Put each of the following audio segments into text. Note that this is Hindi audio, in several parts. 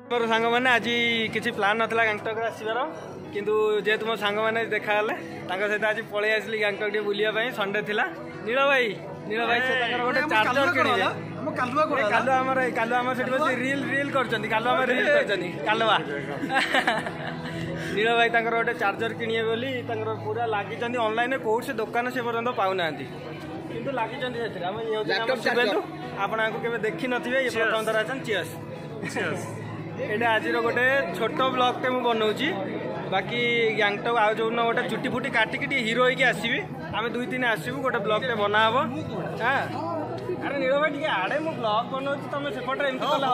मोर सांग मैंने आज किसी प्लान नाला गैंगटक आसबार किंतु जेहेतु मो सांग मैंने देखा सहित आज पलि आसली गैंगटक टे बुलाई संडे थिला। नील भाई गोटे चार्जर किଣିले कालुआ बस रील रील कालुआ कालुआ नील भाई गोटे चार्जर किणे बोली पूरा लगी ऑनलाइन कौट से दुकान से पर्यटन पाऊना किंतु लगी शुभेन्दु आपके देखी नथिबे ये प्रथम थर आछन। चियर्स ये आज गोटे छोट ब्लॉग टे बनाऊँगी बाकी गैंगटक आज जो गोटे चुटी फुटी काटिकी हिरो होगी आसबि आम 2-3 आसबू गोटे ब्लॉग टे बना हम। हाँ अरे नील भाई आड़े मु ब्लॉग बनाऊँ तुम सेपटे एमती कले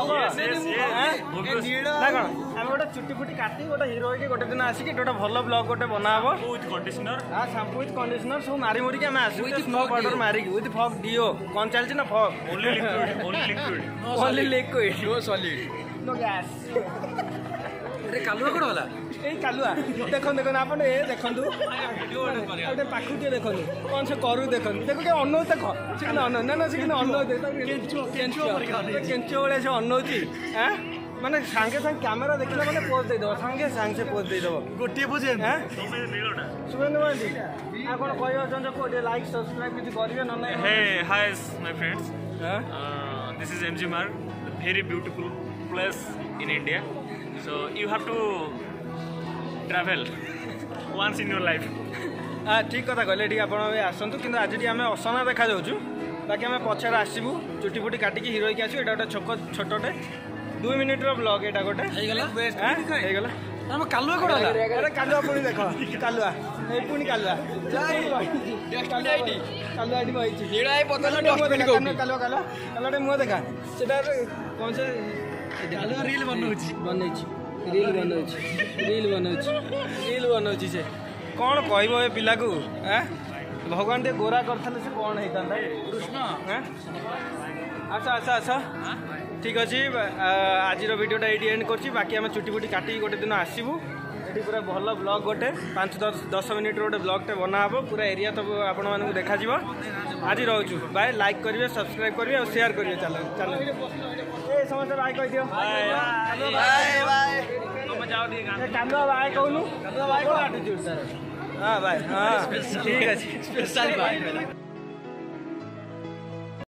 हम आम गोटे चुटी फुटी काटी गोटे हिरो होगी गोटे दिन आसिक गोटे भल ब्लॉग गोटे बना हम हाँ शाम्पू विथ कंडीशनर सब मारी मुरिक आम आसू स्नो पाउडर मारिक विथ फॉग डिओ कौन चलती ना Fog only liquid no solid no gas कालुआ कौन होला यही कालुआ देख आप देखो पाखु टे देखो कौन से करू देख देख अनौ देख ना से अनौ केंचो भाई से अनौची हाँ माने सांगे सांगे कैमेरा देखला माने पोज दे दो सांगे सांगे से पोज दे दो गोटे पोज हैं शुभेन्दु मांडी आ कोन कहयो जन को लाइक सब्सक्राइब किछ करिवे न नै। Hey hi my friends this is MG Marg very beautiful place in India so you have to travel once in your life। हाँ ठीक कथा कहले ठीक आप आसतु कि आज आम असना देखा जाऊँ बाकी आम पछार आसबू चुटी फुटी काटिकी हिरो होगी आसू एटा गोटे छोटे 2 मिनिट ब्लॉग एटा गोटे कालुआ कौन अरे कालुआ पुणी देख कालुआ पुणी कालुआ कालुआ कालुआ मुह देखा से कौन से रील बनाऊँ से कौन कह पिला को भगवान टे गोरा करते से कौन होता कृष्ण। अच्छा अच्छा अच्छा ठीक अच्छे आज वीडियोटा ये एंड कर बाकी आम चुटी फुटी काटिक गोटे दिन आसबू ये पूरा भल ब्लॉग गोटे 5-10 मिनिट गोटे ब्लॉग टे बना हम पूरा एरिया तो आपण मानक देखा आज रोचु बाय लाइक करेंगे सब्सक्राइब करेंगे और शेयर करेंगे। चलो चलो समस्त बाय कह दियो कालुआ बाय कहूँ हाँ बाय हाँ ठीक अच्छे।